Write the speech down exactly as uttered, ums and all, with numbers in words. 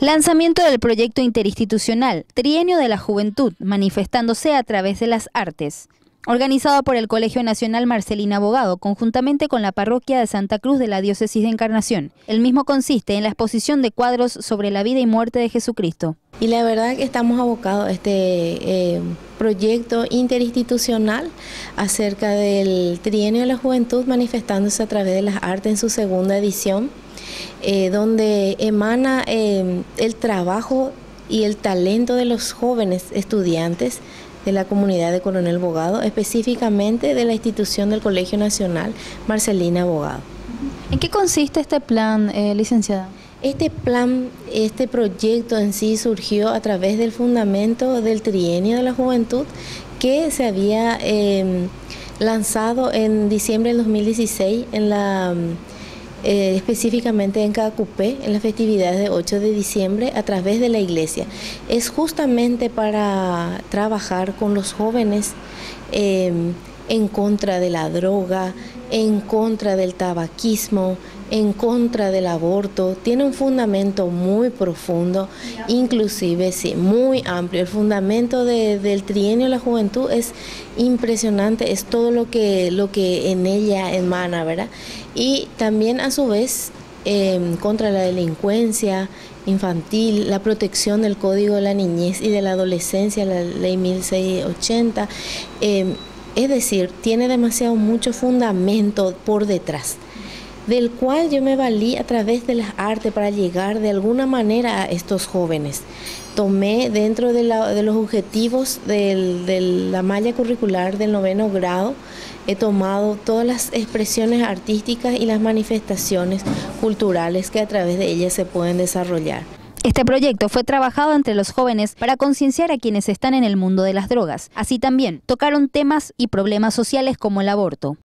Lanzamiento del proyecto interinstitucional Trienio de la Juventud, manifestándose a través de las artes. Organizado por el Colegio Nacional Marcelina Abogado, conjuntamente con la Parroquia de Santa Cruz de la Diócesis de Encarnación. El mismo consiste en la exposición de cuadros sobre la vida y muerte de Jesucristo. Y la verdad que estamos abocados a este eh, proyecto interinstitucional acerca del Trienio de la Juventud, manifestándose a través de las artes en su segunda edición, eh, donde emana eh, el trabajo y el talento de los jóvenes estudiantes de la comunidad de Coronel Bogado, específicamente de la institución del Colegio Nacional Marcelina Abogado. ¿En qué consiste este plan, eh, licenciada? Este plan, este proyecto en sí surgió a través del fundamento del Trienio de la Juventud que se había eh, lanzado en diciembre del dos mil dieciséis, en la, eh, específicamente en Cacupé, en las festividades de ocho de diciembre, a través de la iglesia. Es justamente para trabajar con los jóvenes eh, en contra de la droga, en contra del tabaquismo, en contra del aborto. Tiene un fundamento muy profundo, inclusive sí, muy amplio. El fundamento de, del Trienio de la Juventud es impresionante, es todo lo que, lo que en ella emana, ¿verdad? Y también a su vez eh, contra la delincuencia infantil, la protección del Código de la Niñez y de la Adolescencia, la Ley mil seiscientos ochenta, eh, es decir, tiene demasiado mucho fundamento por detrás, del cual yo me valí a través de las artes para llegar de alguna manera a estos jóvenes. Tomé dentro de, la, de los objetivos del, de la malla curricular del noveno grado, he tomado todas las expresiones artísticas y las manifestaciones culturales que a través de ellas se pueden desarrollar. Este proyecto fue trabajado entre los jóvenes para concienciar a quienes están en el mundo de las drogas. Así también tocaron temas y problemas sociales como el aborto.